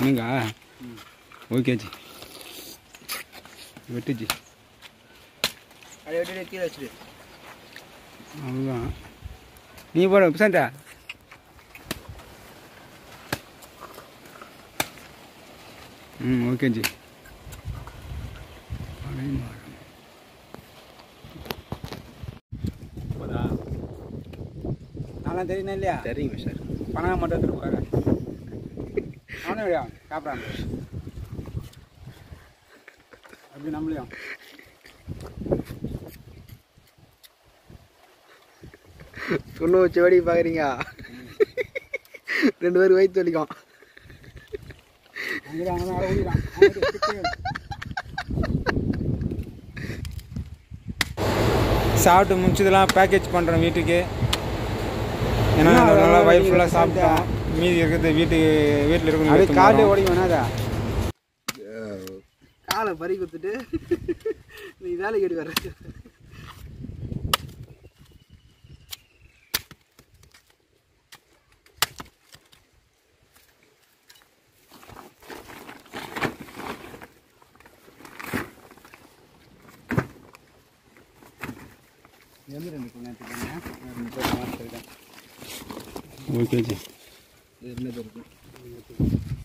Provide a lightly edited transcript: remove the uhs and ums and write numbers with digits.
என்னங்கா okay ji வெட்டு ஜி அதை வெட்டி கீழே வச்சுட்டு அவ்வளோதான் நீ போட பிசாண்டா ஓகே ஜி நான்லாம் தெரியுமா இல்லையா சரிங்க சார் பணம் மட்டும் எடுத்துட்டு போகிறேன் அவனே விடியா சாப்பிட்றான் அப்படி நம்மளையும் பொண்ணு வச்சு வெடி பார்க்குறீங்க 2 பேருக்கு வயிற்று வலிக்கும் சாப்பிட்டு முடிச்சதெல்லாம் பேக்கேஜ் பண்ணுறோம் வீட்டுக்கு. ஏன்னா நல்லா வயிறு ஃபுல்லாக சாப்பிட்டோம். மீதி இருக்கிறது வீட்டில் இருக்கணும். காலையில் ஓடிங்க வேணாதா காலை பறி கொடுத்துட்டு நீ வேலைக்கு எடுக்க வர ஓகே ஜி இது என்ன